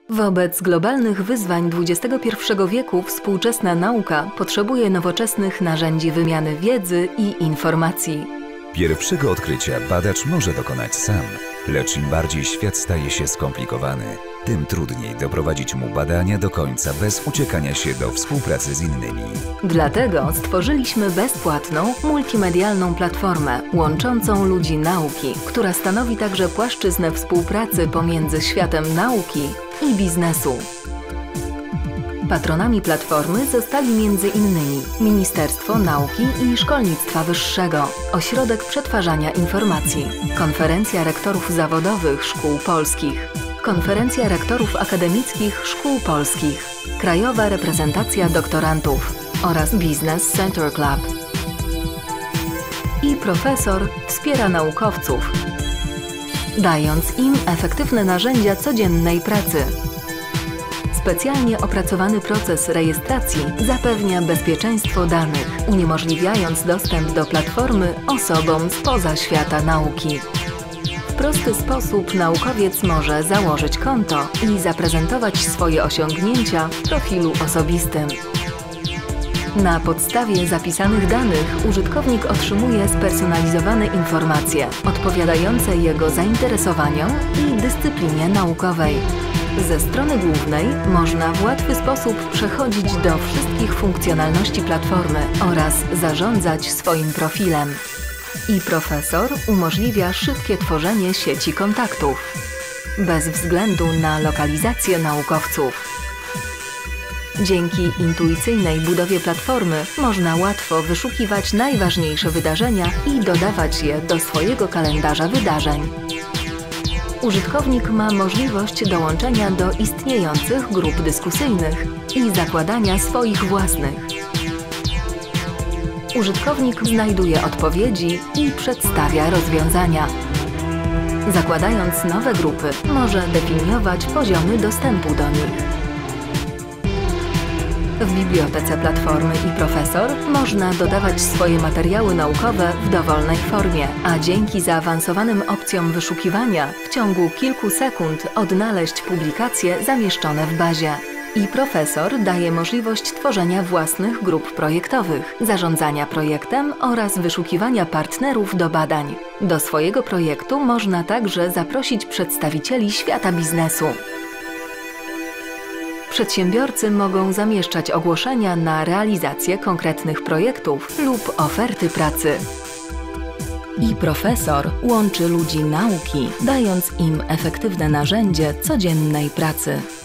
Wobec globalnych wyzwań XXI wieku współczesna nauka potrzebuje nowoczesnych narzędzi wymiany wiedzy i informacji. Pierwszego odkrycia badacz może dokonać sam, lecz im bardziej świat staje się skomplikowany, tym trudniej doprowadzić mu badania do końca bez uciekania się do współpracy z innymi. Dlatego stworzyliśmy bezpłatną, multimedialną platformę łączącą ludzi nauki, która stanowi także płaszczyznę współpracy pomiędzy światem nauki i biznesu. Patronami platformy zostali m.in. Ministerstwo Nauki i Szkolnictwa Wyższego, Ośrodek Przetwarzania Informacji, Konferencja Rektorów Zawodowych Szkół Polskich, Konferencja Rektorów Akademickich Szkół Polskich, Krajowa Reprezentacja Doktorantów oraz Business Center Club. I profesor wspiera naukowców, dając im efektywne narzędzia codziennej pracy. Specjalnie opracowany proces rejestracji zapewnia bezpieczeństwo danych, uniemożliwiając dostęp do platformy osobom spoza świata nauki. W prosty sposób naukowiec może założyć konto i zaprezentować swoje osiągnięcia w profilu osobistym. Na podstawie zapisanych danych użytkownik otrzymuje spersonalizowane informacje odpowiadające jego zainteresowaniom i dyscyplinie naukowej. Ze strony głównej można w łatwy sposób przechodzić do wszystkich funkcjonalności platformy oraz zarządzać swoim profilem. I profesor umożliwia szybkie tworzenie sieci kontaktów, bez względu na lokalizację naukowców. Dzięki intuicyjnej budowie platformy można łatwo wyszukiwać najważniejsze wydarzenia i dodawać je do swojego kalendarza wydarzeń. Użytkownik ma możliwość dołączenia do istniejących grup dyskusyjnych i zakładania swoich własnych. Użytkownik znajduje odpowiedzi i przedstawia rozwiązania. Zakładając nowe grupy, może definiować poziomy dostępu do nich. W bibliotece platformy i profesor można dodawać swoje materiały naukowe w dowolnej formie, a dzięki zaawansowanym opcjom wyszukiwania w ciągu kilku sekund odnaleźć publikacje zamieszczone w bazie. I profesor daje możliwość tworzenia własnych grup projektowych, zarządzania projektem oraz wyszukiwania partnerów do badań. Do swojego projektu można także zaprosić przedstawicieli świata biznesu. Przedsiębiorcy mogą zamieszczać ogłoszenia na realizację konkretnych projektów lub oferty pracy. I profesor łączy ludzi nauki, dając im efektywne narzędzie codziennej pracy.